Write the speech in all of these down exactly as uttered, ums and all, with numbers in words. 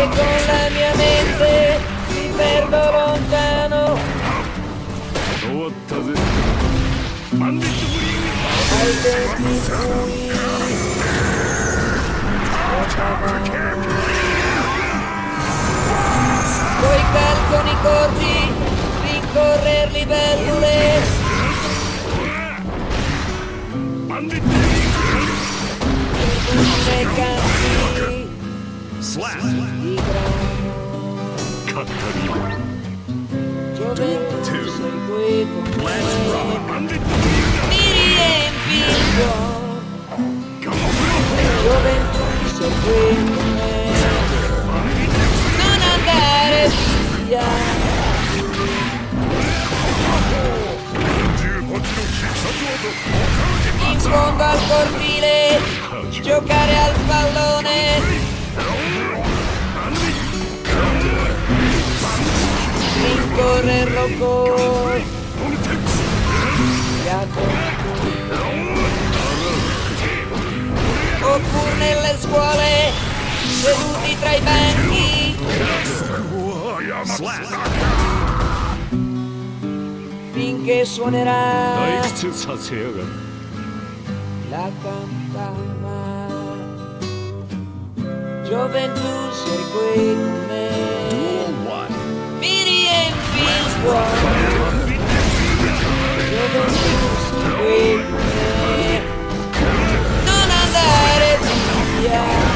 e con la mia mente mi perdo lontano. Ai tempi bui. Coi calzoni corti, rincorrer libellule. Per canti di grano. Gioventù sei qui con me, mi riempi il cuore. Gioventù sei qui con me, non andare via. In fondo al cortile, giocare al pallone. Rincorrerlo con oppure nelle scuole, seduti tra i banchi, finché suonerà la campana. Gioventù sei qui con me, mi riempi il cuore. Gioventù sei qui con me, non andare via.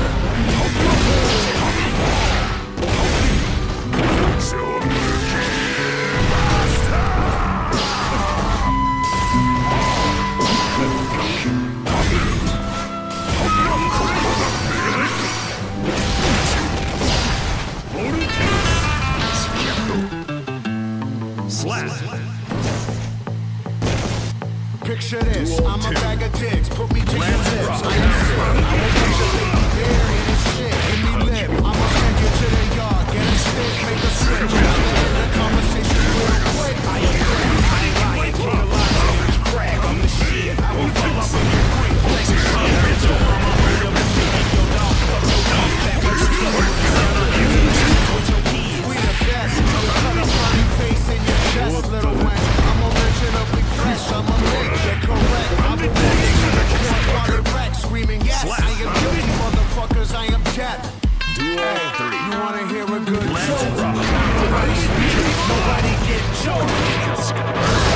Picture this, I'm a bag of dicks, put me to your lips. I am sick, I'ma catch a lady buried in shit. Give me lip, I'ma send you to the yard, get a stick, make a switch. End the conversation real quick. I am crack, I ain't lying, king of lies, crack, I'm the shit. I will fill up in your creek, flex your shit. It's all I'm up in your shit, your dog, fuck your dog, that was your son, son of you, told your kids. We the best, cut a funny face in your chest, little one. I'm originally fresh, I'm a lick. Correct, I'm the best. Wreck, screaming yes. I am guilty, motherfuckers. I am death. Hey, you wanna hear a good joke? Nobody speak, nobody get choked.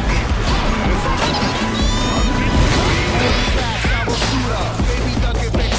Baby duck it, baby.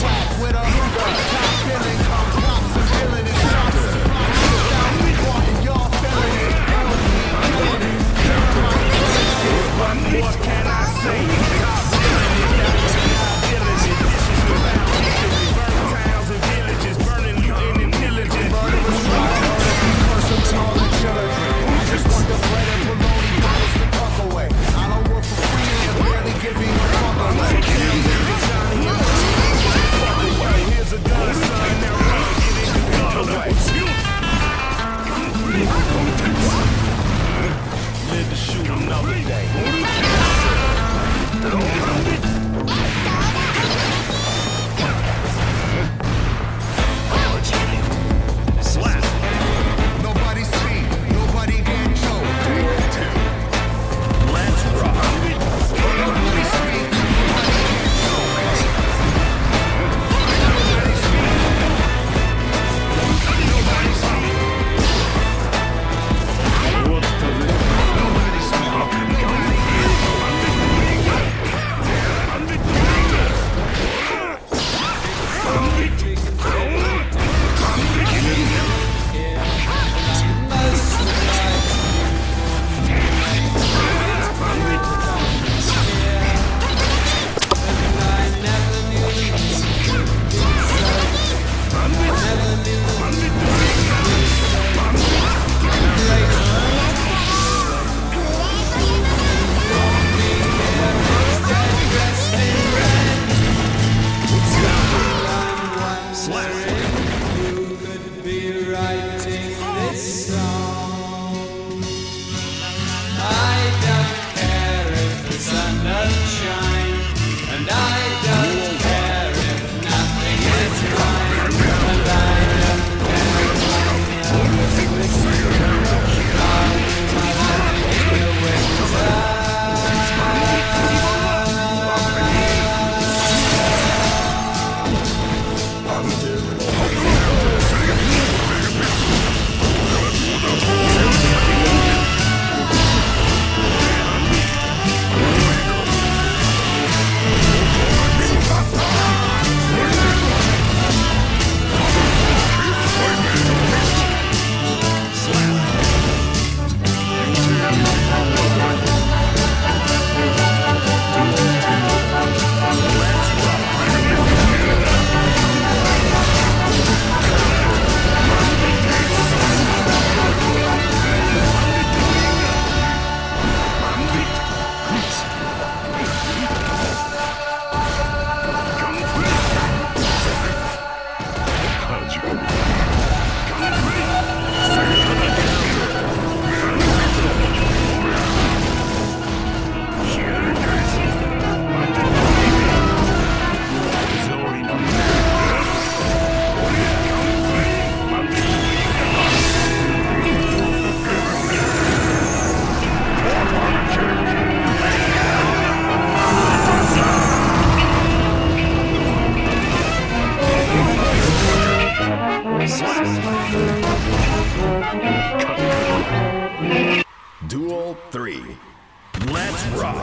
three. Let's rock.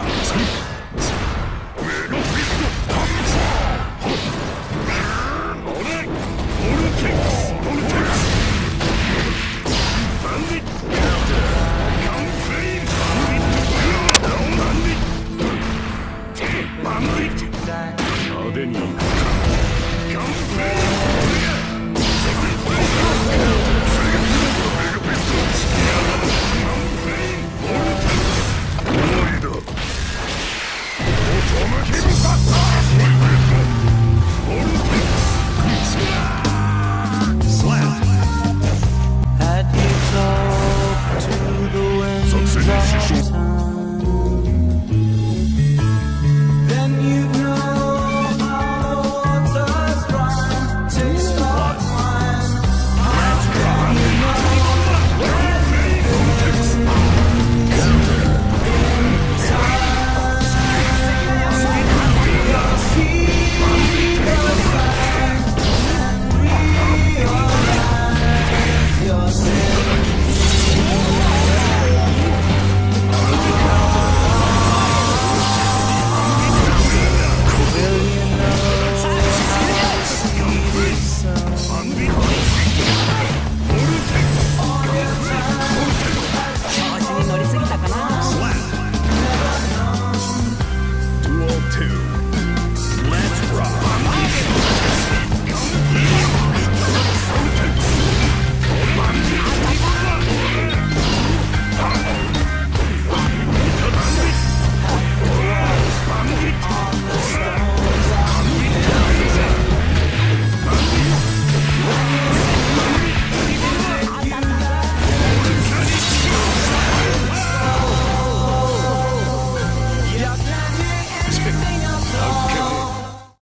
Bandit!